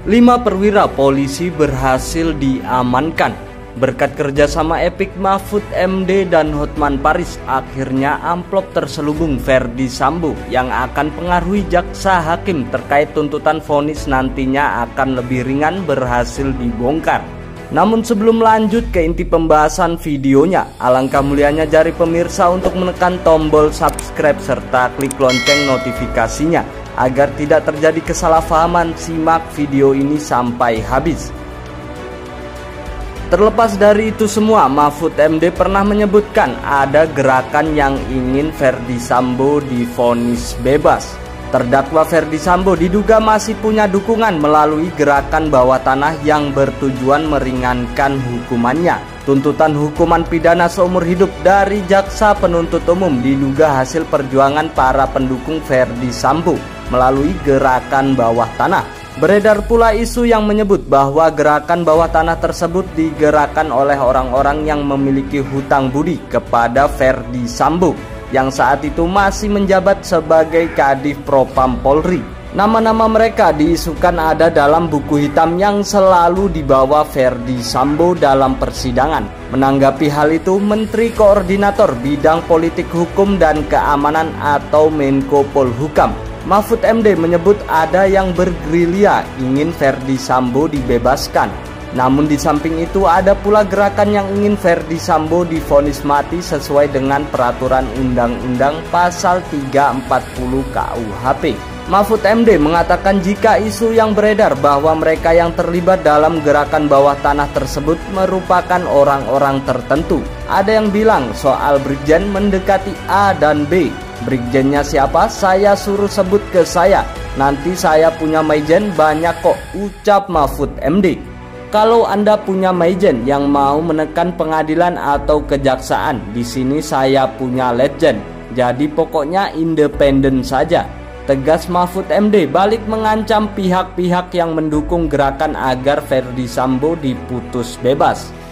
5 perwira polisi berhasil diamankan. Berkat kerjasama epik Mahfud MD dan Hotman Paris, akhirnya amplop terselubung Ferdi Sambo yang akan pengaruhi jaksa hakim terkait tuntutan vonis nantinya akan lebih ringan berhasil dibongkar. Namun sebelum lanjut ke inti pembahasan videonya, alangkah mulianya jari pemirsa untuk menekan tombol subscribe serta klik lonceng notifikasinya agar tidak terjadi kesalahpahaman. Simak video ini sampai habis. Terlepas dari itu semua, Mahfud MD pernah menyebutkan ada gerakan yang ingin Ferdi Sambo divonis bebas. Terdakwa Ferdi Sambo diduga masih punya dukungan melalui gerakan bawah tanah yang bertujuan meringankan hukumannya. Tuntutan hukuman pidana seumur hidup dari jaksa penuntut umum diduga hasil perjuangan para pendukung Ferdi Sambo melalui gerakan bawah tanah. Beredar pula isu yang menyebut bahwa gerakan bawah tanah tersebut digerakkan oleh orang-orang yang memiliki hutang budi kepada Ferdi Sambo yang saat itu masih menjabat sebagai Kadif Propam Polri. Nama-nama mereka diisukan ada dalam buku hitam yang selalu dibawa Ferdi Sambo dalam persidangan. Menanggapi hal itu, Menteri Koordinator Bidang Politik Hukum dan Keamanan atau Menko Polhukam Mahfud MD menyebut ada yang bergerilya ingin Ferdi Sambo dibebaskan. Namun di samping itu ada pula gerakan yang ingin Ferdi Sambo divonis mati sesuai dengan peraturan Undang-Undang Pasal 340 KUHP. Mahfud MD mengatakan jika isu yang beredar bahwa mereka yang terlibat dalam gerakan bawah tanah tersebut merupakan orang-orang tertentu. Ada yang bilang soal Brigjen mendekati A dan B. Brigjennya siapa? Saya suruh sebut ke saya. Nanti saya punya maijen banyak kok, ucap Mahfud MD. Kalau Anda punya maijen yang mau menekan pengadilan atau kejaksaan, di sini saya punya legend. Jadi pokoknya independen saja, tegas Mahfud MD balik mengancam pihak-pihak yang mendukung gerakan agar Ferdi Sambo diputus bebas.